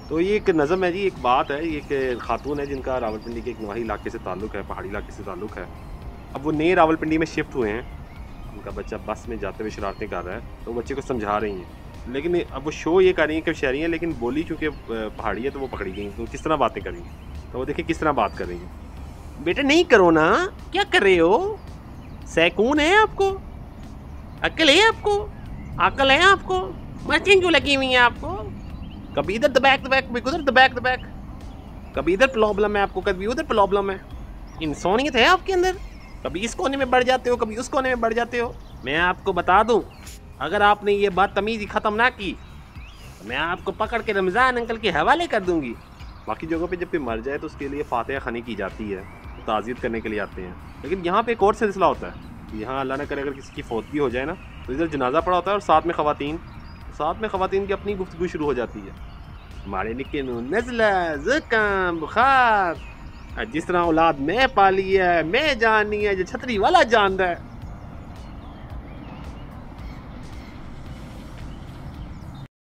तो ये एक नज़म है जी, एक बात है, ये एक खातून है जिनका रावलपिंडी के एक नवाही इलाके से ताल्लुक़ है, पहाड़ी इलाके से ताल्लुक़ है। अब वो नए रावलपिंडी में शिफ्ट हुए हैं, उनका बच्चा बस में जाते हुए शरारतें कर रहा है, तो बच्चे को समझा रही हैं। लेकिन अब वो शो ये कर रही हैं कि शहरी हैं, लेकिन बोली चूँकि पहाड़ी है तो वो पकड़ी गई, तो किस तरह बातें कर रही हैं। तो वो देखिए किस तरह बात कर रही हैं। बेटा नहीं करो ना, क्या कर रहे हो? सैकून है आपको? अक्ल है आपको? अक्ल है आपको? मर्चियाँ क्यों लगी हुई हैं आपको? कभी इधर दबैक कभी उधर दबैक, कभी इधर प्रॉब्लम है आपको, कभी उधर प्रॉब्लम है। इंसानियत है आपके अंदर? कभी इस कोने में बढ़ जाते हो, कभी उस कोने में बढ़ जाते हो। मैं आपको बता दूं, अगर आपने ये बदतमीजी ख़त्म ना की तो मैं आपको पकड़ के रमज़ान अंकल के हवाले कर दूंगी। बाकी जगहों पे जब कोई मर जाए तो उसके लिए फातिहा ख़नी की जाती है, तो ताज़ियत करने के लिए आते हैं। लेकिन यहाँ पे एक और सिलसिला होता है, यहाँ अल्लाह न करे अगर किसी की फौतगी हो जाए ना, तो इधर जनाजा पड़ा होता है और साथ में ख़वातीन की अपनी गुफ्तगू शुरू हो जाती है। हमारे निक्के नू नज़ला, ज़ुकाम, बुखार, जिस तरह औलाद मैं पाली है, मैं जाननी है, जो छतरी वाला जानता है।